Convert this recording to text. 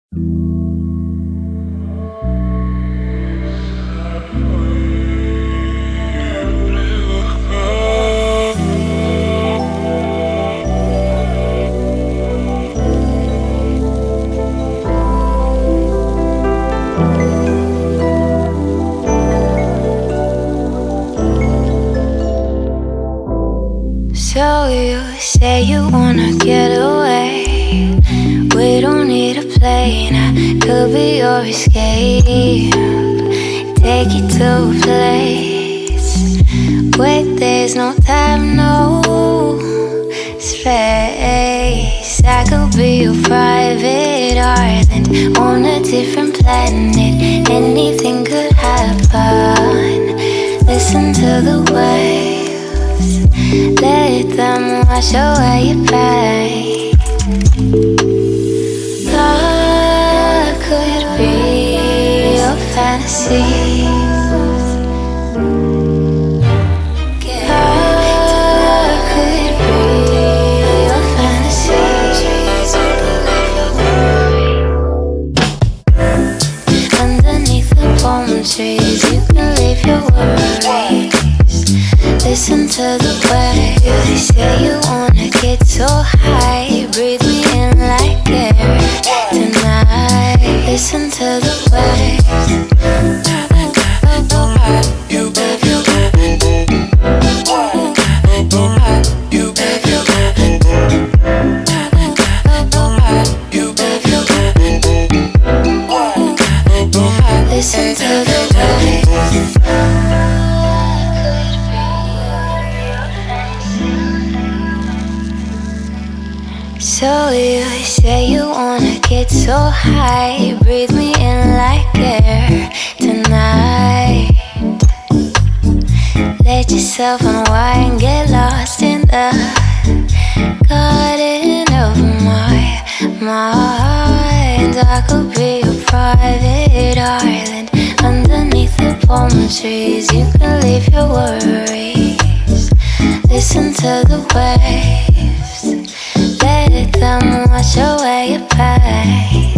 So you say you wanna get away. We don't need a plane, I could be your escape. Take you to a place where there's no time, no space. I could be your private island on a different planet. Anything could happen. Listen to the waves, let them wash away your pain. What could be your fantasies? What could be your fantasies? Underneath the palm trees, you can leave your worries. Listen to the waves. You say you wanna get so high. Breathe me in like air tonight. Listen to the waves. You babe, you babe. You babe, you babe. You babe, you babe. Listen to the waves. So you say you wanna get so high. Breathe me in like air tonight. Let yourself unwind, get lost in the garden of my mind. I could be a private island underneath the palm trees. You can leave your worries. Listen to the waves, let them wash away your pain.